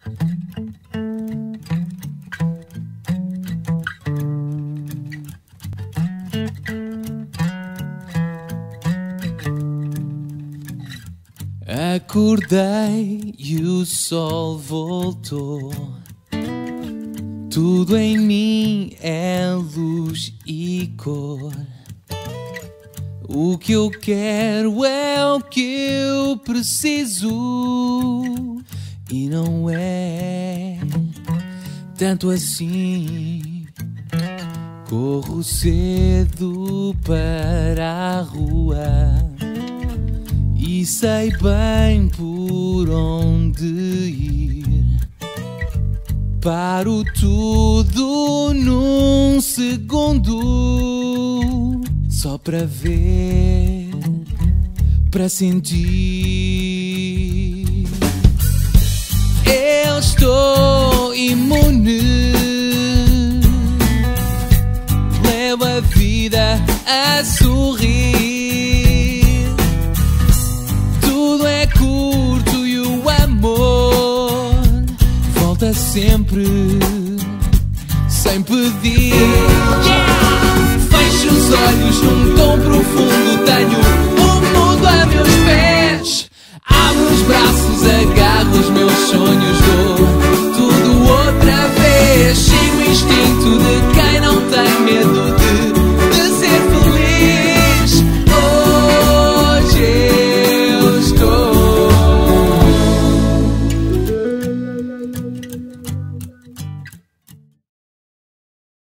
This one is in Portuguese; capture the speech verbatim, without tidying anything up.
Acordei e o sol voltou. Tudo em mim é luz e cor. O que eu quero é o que eu preciso. E não é tanto assim. Corro cedo para a rua e sei bem por onde ir. Paro tudo num segundo, só para ver, para sentir. Eu estou imune, levo a vida a sorrir. Tudo é curto e o amor volta sempre, sem pedir. Yeah! Fecho os olhos num tom profundo.